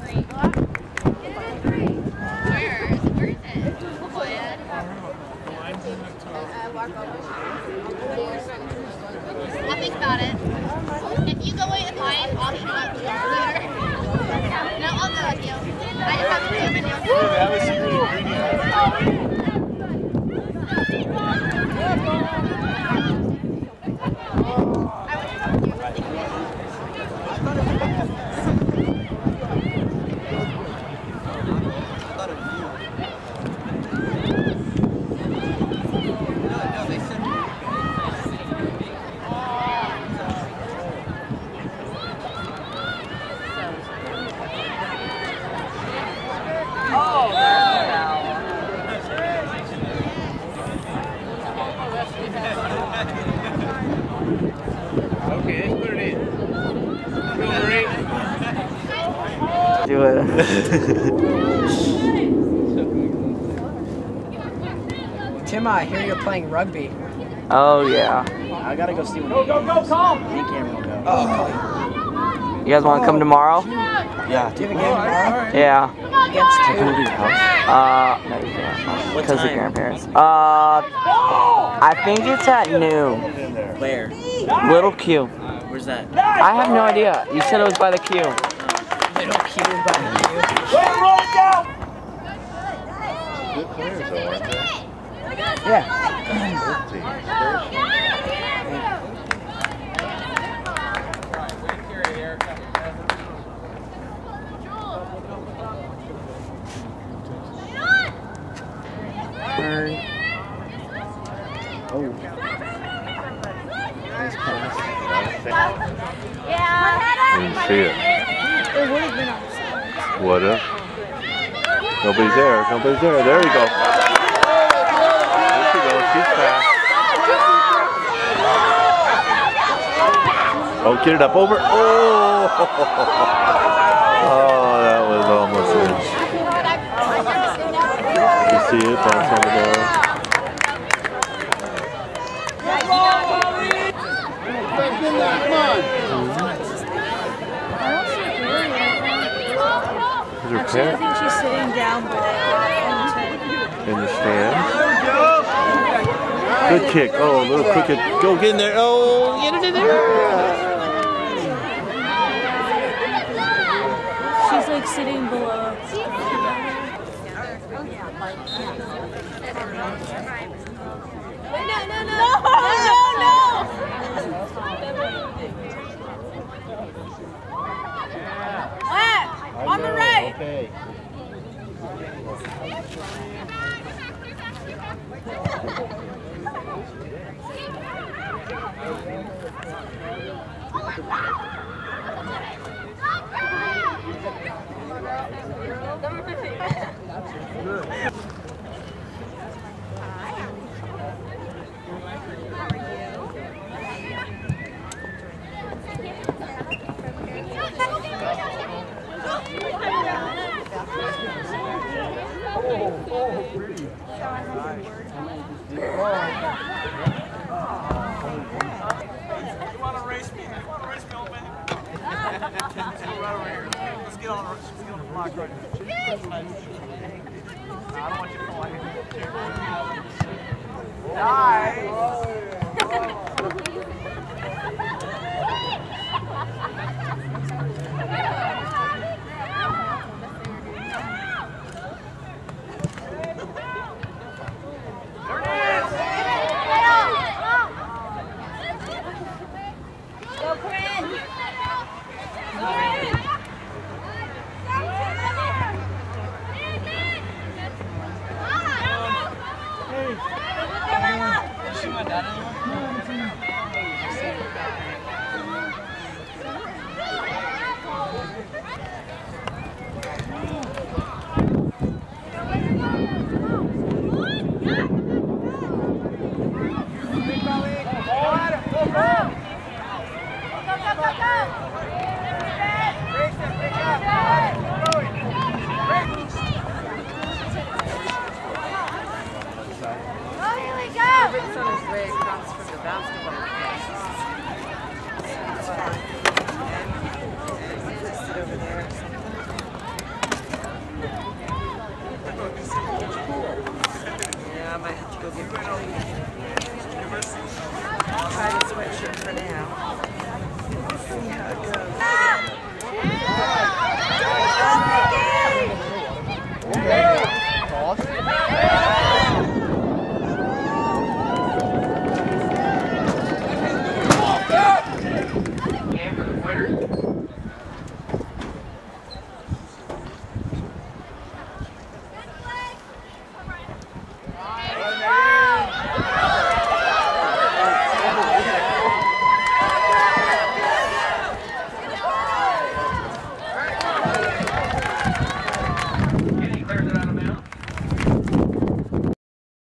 I'll think about it. If you go wait in line, I'll show up to you later. No, I'll go with you. I just have to do a video. That was secret ingredient. Okay, put it in. Do it. Tim, I hear you're playing rugby. Oh yeah. I gotta go see one. Go, calm! I think Cameron will go. Oh, You guys want to come tomorrow? yeah. Do you have a game tomorrow? Yeah. Against No, you can't. What Because of time? grandparents. I think it's at noon. Where? Little Q. Where's that? I have no idea. You said it was by the Q. Little Q by the Q. Good players though, aren't they? Yeah. Turn. Oh. Nice pass. Didn't see it. It would have been outside. What if? Nobody's there. Nobody's there. There you go. There she goes. She's fast. Oh, get it up over. Oh! Oh, that was almost in. You see it bounce on the ball. Is her pet? I think she's sitting down In the stands. Good kick. Oh, a little quick. Go get in there. Oh, get it in there. She's like sitting below us. No! Left! On the right! Okay. Let's get on the block right now. I don't want you to fall. Nice.